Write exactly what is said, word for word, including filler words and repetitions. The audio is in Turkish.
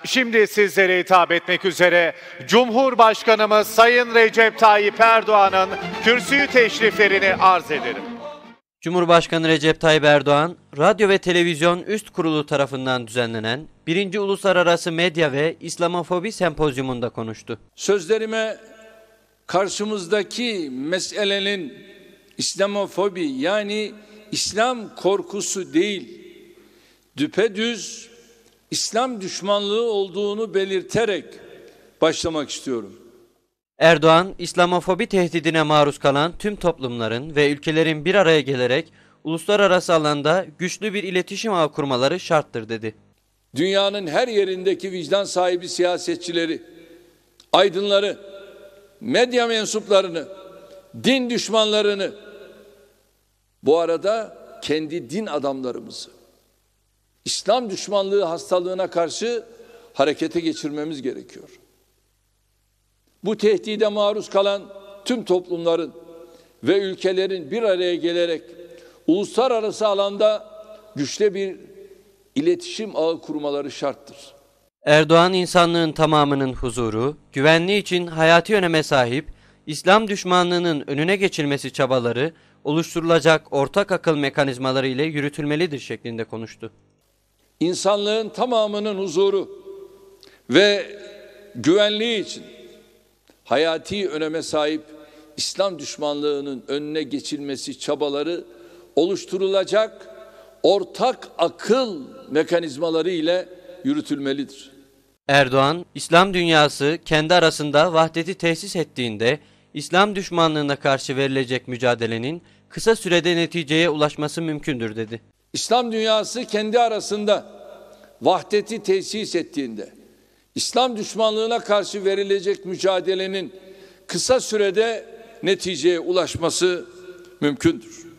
Şimdi sizlere hitap etmek üzere Cumhurbaşkanımız Sayın Recep Tayyip Erdoğan'ın kürsüyü teşriflerini arz ederim. Cumhurbaşkanı Recep Tayyip Erdoğan, Radyo ve Televizyon Üst Kurulu tarafından düzenlenen birinci Uluslararası Medya ve İslamofobi Sempozyumunda konuştu. Sözlerime karşımızdaki meselenin İslamofobi yani İslam korkusu değil, düpedüz İslam düşmanlığı olduğunu belirterek başlamak istiyorum. Erdoğan, İslamofobi tehdidine maruz kalan tüm toplumların ve ülkelerin bir araya gelerek uluslararası alanda güçlü bir iletişim ağı kurmaları şarttır dedi. Dünyanın her yerindeki vicdan sahibi siyasetçileri, aydınları, medya mensuplarını, din düşmanlarını, bu arada kendi din adamlarımızı, İslam düşmanlığı hastalığına karşı harekete geçirmemiz gerekiyor. Bu tehdide maruz kalan tüm toplumların ve ülkelerin bir araya gelerek uluslararası alanda güçlü bir iletişim ağı kurmaları şarttır. Erdoğan, insanlığın tamamının huzuru, güvenliği için hayati öneme sahip İslam düşmanlığının önüne geçilmesi çabaları oluşturulacak ortak akıl mekanizmaları ile yürütülmelidir şeklinde konuştu. İnsanlığın tamamının huzuru ve güvenliği için hayati öneme sahip İslam düşmanlığının önüne geçilmesi çabaları oluşturulacak ortak akıl mekanizmaları ile yürütülmelidir. Erdoğan, İslam dünyası kendi arasında vahdeti tesis ettiğinde İslam düşmanlığına karşı verilecek mücadelenin kısa sürede neticeye ulaşması mümkündür dedi. İslam dünyası kendi arasında vahdeti tesis ettiğinde İslam düşmanlığına karşı verilecek mücadelenin kısa sürede neticeye ulaşması mümkündür.